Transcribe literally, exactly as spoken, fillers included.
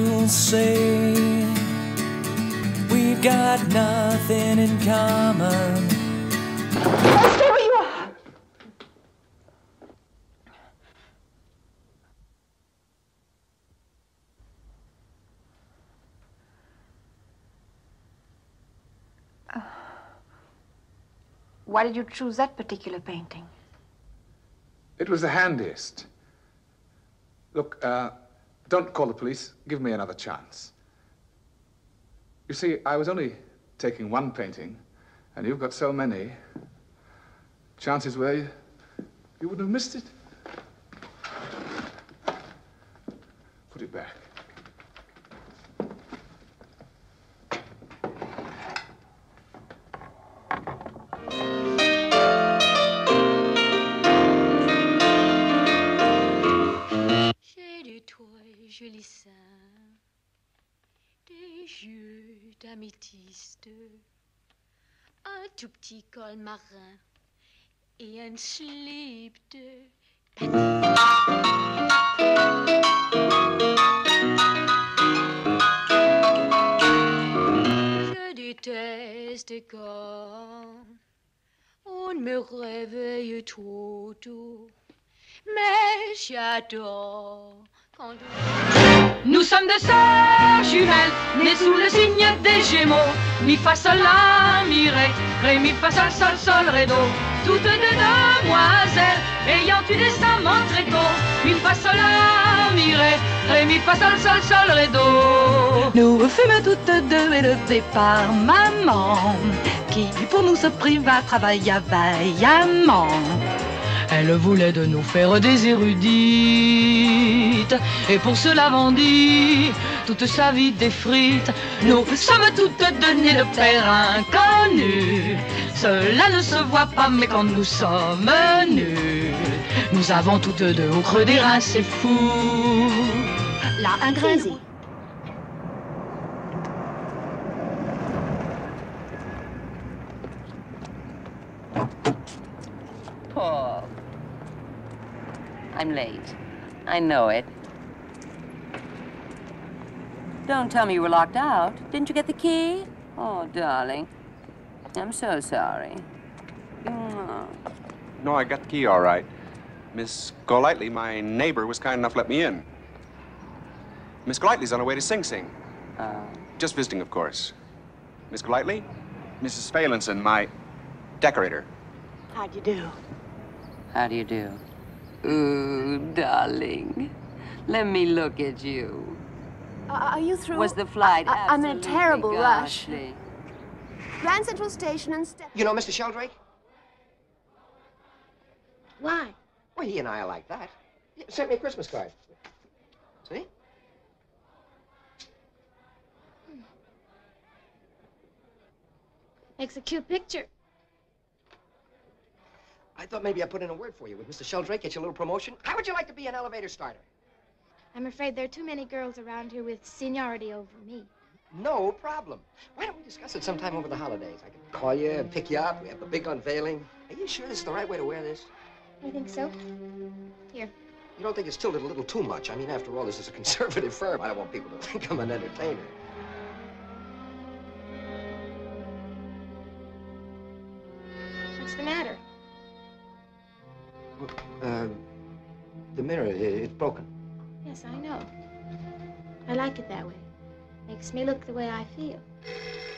you'll say we've got nothing in common. Oh, stay where you are! Uh, why did you choose that particular painting? It was the handiest. Look, uh, don't call the police. Give me another chance. You see, I was only taking one painting, and you've got so many. Chances were you, you wouldn't have missed it. Put it back. Joli sein, des yeux d'améthyste, un tout petit col marin et un slip de Je déteste quand on me réveille trop tôt, mais j'adore. Nous sommes deux sœurs jumelles, nées sous le signe des Gémeaux. Mi fa sol la mi ré, ré mi fa sol sol sol ré do. Toutes deux demoiselles, ayant eu des amants très tôt. Mi fa sol la mi ré, ré mi fa sol sol sol ré do. Nous fûmes toutes deux élevées par maman, qui pour nous se priva travailla vaillamment. Elle voulait de nous faire des érudites, et pour cela vendit toute sa vie des frites. Nous sommes toutes deux nées de pères inconnus, cela ne se voit pas, mais quand nous sommes nus, nous avons toutes deux au creux des reins, c'est fou. Là, un grain. Paul. I'm late. I know it. Don't tell me you were locked out. Didn't you get the key? Oh, darling. I'm so sorry. Mm. No, I got the key all right. Miss Golightly, my neighbor, was kind enough to let me in. Miss Golightly's on her way to Sing Sing. Uh, Just visiting, of course. Miss Golightly, Missus Phelanson, my decorator. How do you do? how do you do? Ooh, darling. Let me look at you. Uh, are you through? Was the flight I, I, I'm in a terrible ghastly? rush. Grand Central Station and step. You know Mister Sheldrake? Why? Well, he and I are like that. He sent me a Christmas card. See? Makes a cute picture. I thought maybe I'd put in a word for you with Mister Sheldrake, get you a little promotion. How would you like to be an elevator starter? I'm afraid there are too many girls around here with seniority over me. No problem. Why don't we discuss it sometime over the holidays? I can call you and pick you up. We have the big unveiling. Are you sure this is the right way to wear this? You think so? Here. You don't think it's tilted a little too much? I mean, after all, this is a conservative firm. I don't want people to think I'm an entertainer. What's the matter? Uh, the mirror, it, it's broken. Yes, I know. I like it that way. Makes me look the way I feel.